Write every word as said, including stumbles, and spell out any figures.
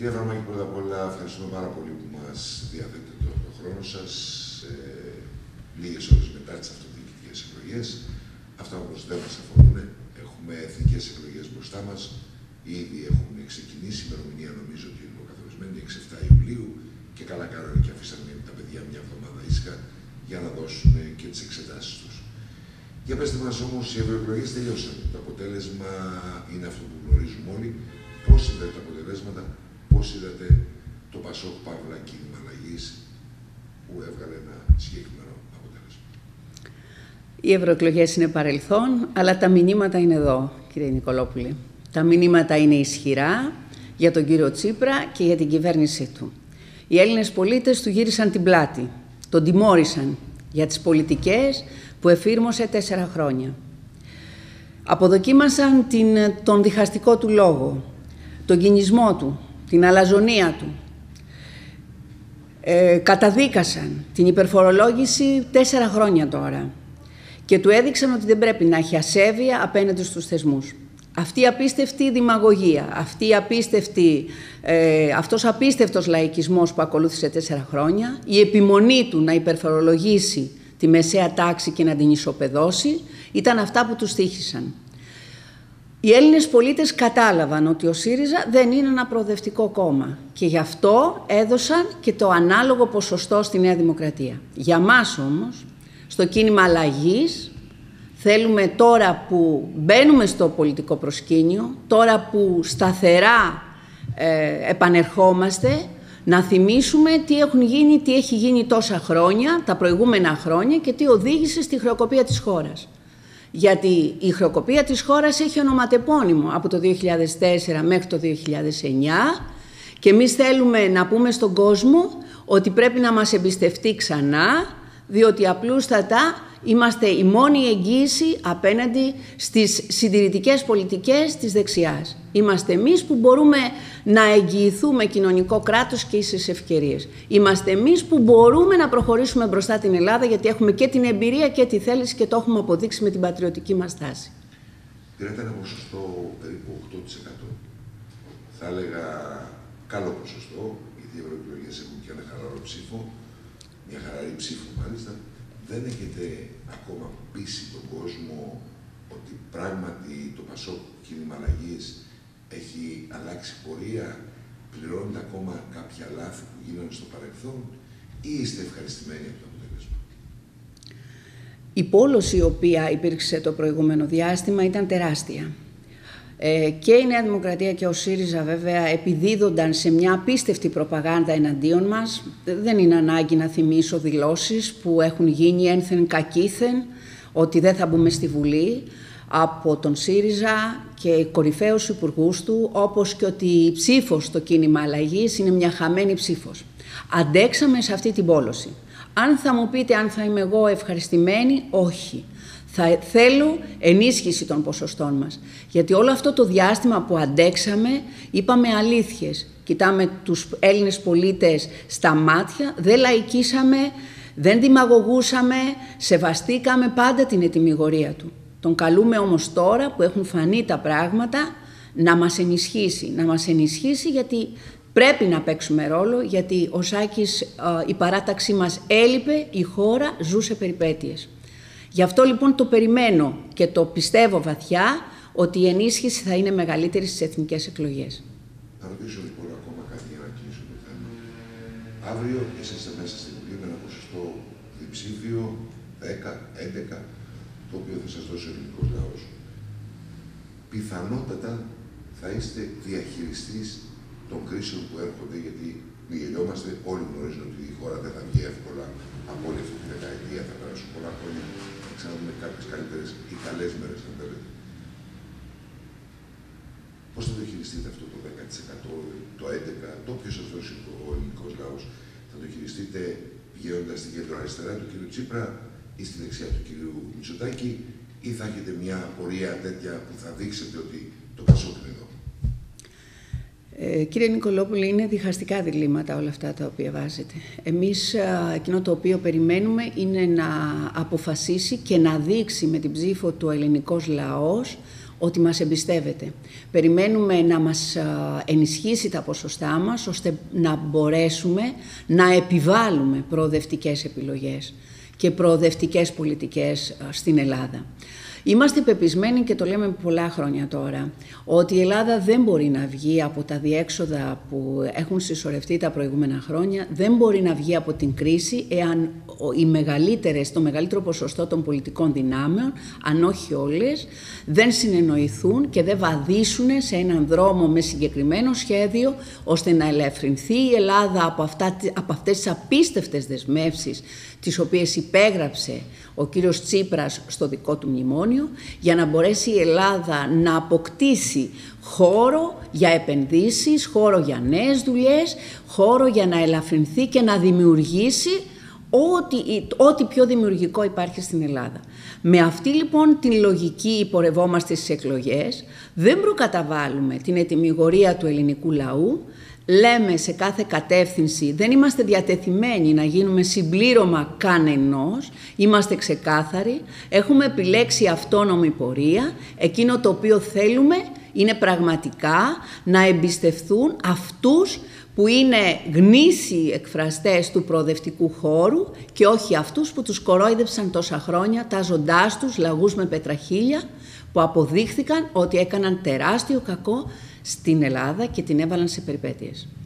Κύριε Βαρμάκη, πρώτα απ' όλα ευχαριστούμε πάρα πολύ που μας διαθέτετε τον το χρόνο σας ε, λίγες ώρες μετά τις αυτοδιοικητικές εκλογές. Αυτά όμως δεν μας αφορούν. Έχουμε εθνικές εκλογές μπροστά μας. Ήδη έχουν ξεκινήσει. Η ημερομηνία νομίζω ότι είναι προκαθορισμένη είκοσι επτά Ιουλίου και καλά κάνανε και αφήσανε τα παιδιά μια εβδομάδα ήσυχα για να δώσουν και τις εξετάσεις τους. Για πέστε μας όμως, οι ευρωεκλογές τελειώσαν. Το αποτέλεσμα είναι αυτό που γνωρίζουμε όλοι. Πώς είδατε τα αποτελέσματα, πώς είδατε το Πασόκ Παύλα κίνημα αλλαγής που έβγαλε ένα συγκεκριμένο αποτέλεσμα? Οι ευρωεκλογές είναι παρελθόν, αλλά τα μηνύματα είναι εδώ, κύριε Νικολόπουλε. Τα μηνύματα είναι ισχυρά για τον κύριο Τσίπρα και για την κυβέρνησή του. Οι Έλληνες πολίτες του γύρισαν την πλάτη, τον τιμώρησαν για τις πολιτικές που εφήρμοσε τέσσερα χρόνια. Αποδοκίμασαν την, τον διχαστικό του λόγο, τον κινησμό του, την αλαζονία του. Ε, καταδίκασαν την υπερφορολόγηση τέσσερα χρόνια τώρα και του έδειξαν ότι δεν πρέπει να έχει ασέβεια απέναντι στους θεσμούς. Αυτή η απίστευτη δημαγωγία, αυτή η απίστευτη, ε, αυτός απίστευτος λαϊκισμός που ακολούθησε τέσσερα χρόνια, η επιμονή του να υπερφορολογήσει τη μεσαία τάξη και να την ισοπεδώσει, ήταν αυτά που τους τύχησαν. Οι Έλληνες πολίτες κατάλαβαν ότι ο ΣΥΡΙΖΑ δεν είναι ένα προοδευτικό κόμμα και γι' αυτό έδωσαν και το ανάλογο ποσοστό στη Νέα Δημοκρατία. Για μας όμως, στο κίνημα αλλαγής, θέλουμε τώρα που μπαίνουμε στο πολιτικό προσκήνιο, τώρα που σταθερά ε, επανερχόμαστε, να θυμίσουμε τι έχουν γίνει, τι έχει γίνει τόσα χρόνια, τα προηγούμενα χρόνια και τι οδήγησε στη χρεοκοπία της χώρας. Γιατί η χρεοκοπία της χώρας έχει ονοματεπώνυμο από το δύο χιλιάδες τέσσερα μέχρι το δύο χιλιάδες εννιά και εμείς θέλουμε να πούμε στον κόσμο ότι πρέπει να μας εμπιστευτεί ξανά, διότι απλούστατα είμαστε η μόνη εγγύηση απέναντι στις συντηρητικές πολιτικές της δεξιάς. Είμαστε εμείς που μπορούμε να εγγυηθούμε κοινωνικό κράτος και ίσες ευκαιρίες. Είμαστε εμείς που μπορούμε να προχωρήσουμε μπροστά την Ελλάδα, γιατί έχουμε και την εμπειρία και τη θέληση και το έχουμε αποδείξει με την πατριωτική μας τάση. Πήρατε ένα ποσοστό περίπου οκτώ τοις εκατό. Θα έλεγα καλό ποσοστό, γιατί οι ευρωεκλογές έχουν και ένα χαλαρό ψήφο, μια χαλαρή ψήφο μάλιστα. Δεν έχετε ακόμα πείσει τον κόσμο ότι πράγματι το Πασόκ κίνημα αλλαγής έχει αλλάξει πορεία, πληρώνετε ακόμα κάποια λάθη που γίνανε στο παρελθόν ή είστε ευχαριστημένοι από το αποτέλεσμα? Η πόλωση η οποία υπήρξε το προηγούμενο διάστημα ήταν τεράστια. Ε, και η Νέα Δημοκρατία και ο ΣΥΡΙΖΑ βέβαια επιδίδονταν σε μια απίστευτη προπαγάνδα εναντίον μας. Δεν είναι ανάγκη να θυμίσω δηλώσεις που έχουν γίνει ένθεν κακήθεν, ότι δεν θα μπούμε στη Βουλή, από τον ΣΥΡΙΖΑ και κορυφαίους υπουργούς του, όπως και ότι η ψήφος στο κίνημα αλλαγής είναι μια χαμένη ψήφος. Αντέξαμε σε αυτή την πόλωση. Αν θα μου πείτε αν θα είμαι εγώ ευχαριστημένη, όχι. Θα θέλω ενίσχυση των ποσοστών μας. Γιατί όλο αυτό το διάστημα που αντέξαμε, είπαμε αλήθειες. Κοιτάμε τους Έλληνες πολίτες στα μάτια, δεν λαϊκίσαμε, δεν δημαγωγούσαμε, σεβαστήκαμε πάντα την ετυμηγορία του. Τον καλούμε όμως τώρα που έχουν φανεί τα πράγματα να μας ενισχύσει. Να μας ενισχύσει γιατί πρέπει να παίξουμε ρόλο, γιατί ο Σάκης, η παράταξή μας έλειπε, η χώρα ζούσε περιπέτειες. Γι' αυτό λοιπόν το περιμένω και το πιστεύω βαθιά ότι η ενίσχυση θα είναι μεγαλύτερη στις εθνικές εκλογές. Θα ρωτήσω λοιπόν ακόμα κάτι για να κλείσω το θέμα. Αύριο είσαστε μέσα στην Βουλή με ένα ποσοστό διψήφιο δέκα έντεκα, το οποίο θα σας δώσει ο ελληνικός λαός. Πιθανότατα θα είστε διαχειριστής των κρίσεων που έρχονται, γιατί μη γελιόμαστε, όλοι γνωρίζουν ότι η χώρα δεν θα βγει εύκολα από όλη αυτή τη δεκαετία, θα περάσουν πολλά χρόνια, θα ξαναδούμε κάποιες καλύτερες ή καλές μέρες, αν θέλετε. Πώς θα το χειριστείτε αυτό το δέκα τοις εκατό, το έντεκα τοις εκατό, το οποίο σας δώσει ο ελληνικός λαός? Θα το χειριστείτε πηγαίνοντας στην κεντροαριστερά του κ. Τσίπρα ή στη δεξιά του κ. Μητσοτάκη, ή θα έχετε μια πορεία τέτοια που θα δείξετε ότι το Πασόκ είναι εδώ? Ε, κύριε Νικολόπουλε, είναι διχαστικά διλήμματα όλα αυτά τα οποία βάζετε. Εμείς εκείνο το οποίο περιμένουμε είναι να αποφασίσει και να δείξει με την ψήφο του ελληνικός λαός ότι μας εμπιστεύεται. Περιμένουμε να μας ενισχύσει τα ποσοστά μας, ώστε να μπορέσουμε να επιβάλλουμε προοδευτικές επιλογές και προοδευτικές πολιτικές στην Ελλάδα. Είμαστε πεπισμένοι, και το λέμε πολλά χρόνια τώρα, ότι η Ελλάδα δεν μπορεί να βγει από τα διέξοδα που έχουν συσσωρευτεί τα προηγούμενα χρόνια, δεν μπορεί να βγει από την κρίση εάν οι μεγαλύτερες, το μεγαλύτερο ποσοστό των πολιτικών δυνάμεων, αν όχι όλες, δεν συνεννοηθούν και δεν βαδίσουν σε έναν δρόμο με συγκεκριμένο σχέδιο, ώστε να ελευθερωθεί η Ελλάδα από, αυτά, από αυτές τις απίστευτες δεσμεύσεις τις οποίες υπέγραψε ο κύριος Τσίπρας στο δικό του μνημόνιο, για να μπορέσει η Ελλάδα να αποκτήσει χώρο για επενδύσεις, χώρο για νέες δουλειές, χώρο για να ελαφρυνθεί και να δημιουργήσει ό,τι, ό,τι πιο δημιουργικό υπάρχει στην Ελλάδα. Με αυτή λοιπόν την λογική πορευόμαστε στις εκλογές, δεν προκαταβάλουμε την ετυμηγορία του ελληνικού λαού, λέμε σε κάθε κατεύθυνση, δεν είμαστε διατεθειμένοι να γίνουμε συμπλήρωμα κανενός, είμαστε ξεκάθαροι, έχουμε επιλέξει αυτόνομη πορεία, εκείνο το οποίο θέλουμε είναι πραγματικά να εμπιστευθούν αυτούς που είναι γνήσιοι εκφραστές του προοδευτικού χώρου και όχι αυτούς που τους κορόιδεψαν τόσα χρόνια, τάζοντάς τους λαγούς με πετραχίλια, που αποδείχθηκαν ότι έκαναν τεράστιο κακό στην Ελλάδα και την έβαλαν σε περιπέτειες.